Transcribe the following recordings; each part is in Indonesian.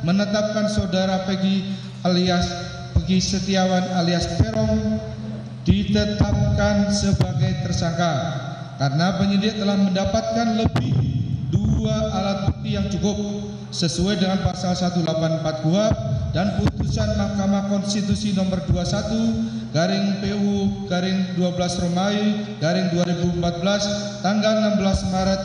menetapkan saudara Peggy alias Peggy Setiawan alias Peron ditetapkan sebagai tersangka karena penyidik telah mendapatkan lebih 2 alat bukti yang cukup sesuai dengan pasal 184 KUHP dan putusan Mahkamah Konstitusi nomor 21 garing PU garing 12 Romawi garing 2014 tanggal 16 Maret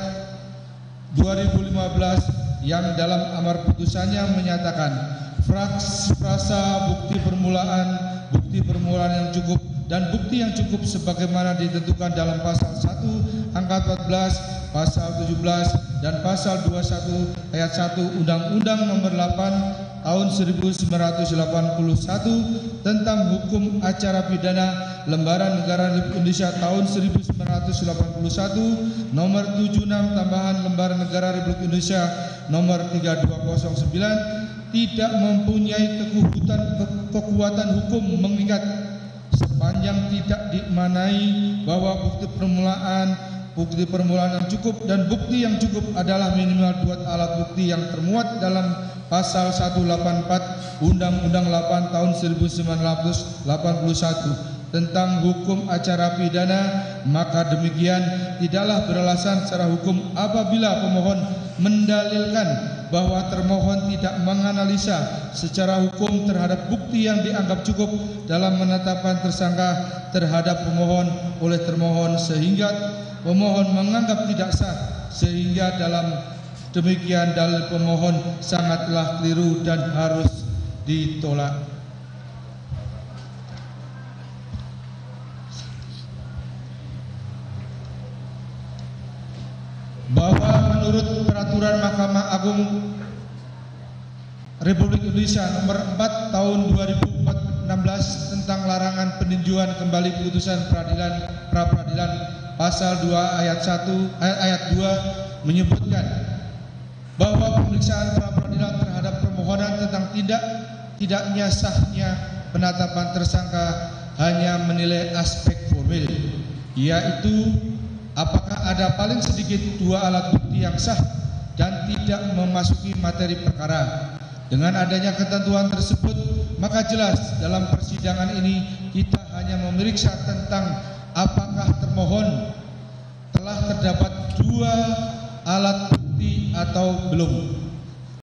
2015 yang dalam amar putusannya menyatakan frasa bukti permulaan yang cukup dan bukti yang cukup sebagaimana ditentukan dalam pasal 1 angka 14, pasal 17 dan pasal 21 ayat 1 Undang-Undang nomor 8 tahun 1981 tentang hukum acara pidana Lembaran Negara Republik Indonesia tahun 1981 nomor 76 tambahan Lembaran Negara Republik Indonesia nomor 3209 tidak mempunyai kekuatan hukum mengikat sepanjang tidak dimaknai bahwa bukti permulaan yang cukup dan bukti yang cukup adalah minimal 2 alat bukti yang termuat dalam pasal 184 Undang-Undang 8 tahun 1981 tentang hukum acara pidana, maka demikian tidaklah beralasan secara hukum apabila pemohon mendalilkan bahwa termohon tidak menganalisa secara hukum terhadap bukti yang dianggap cukup dalam menetapkan tersangka terhadap pemohon oleh termohon sehingga pemohon menganggap tidak sah, sehingga dalam demikian dalil pemohon sangatlah keliru dan harus ditolak. Bahwa menurut Peraturan Mahkamah Agung Republik Indonesia nomor 4 tahun 2016 tentang larangan peninjauan kembali putusan pra-peradilan pasal 2 ayat 2 menyebutkan bahwa pemeriksaan pra-peradilan terhadap permohonan tentang tidaknya sahnya penetapan tersangka hanya menilai aspek formil, yaitu apakah ada paling sedikit 2 alat bukti yang sah dan tidak memasuki materi perkara. Dengan adanya ketentuan tersebut, maka jelas dalam persidangan ini kita hanya memeriksa tentang apakah termohon telah terdapat 2 alat bukti atau belum.